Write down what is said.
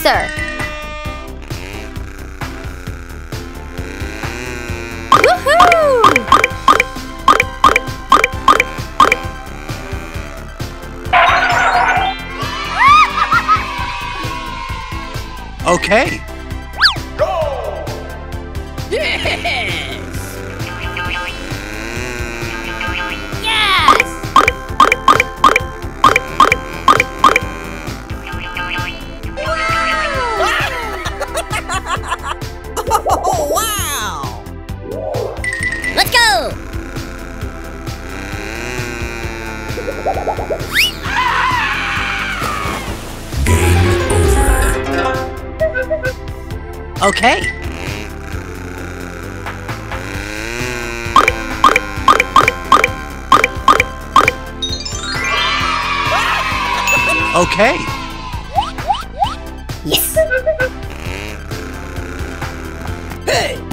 sir. Woohoo! Okay. Go! Yes! Yes! Oh, wow! Let's go! Okay. Okay. Yes! Hey!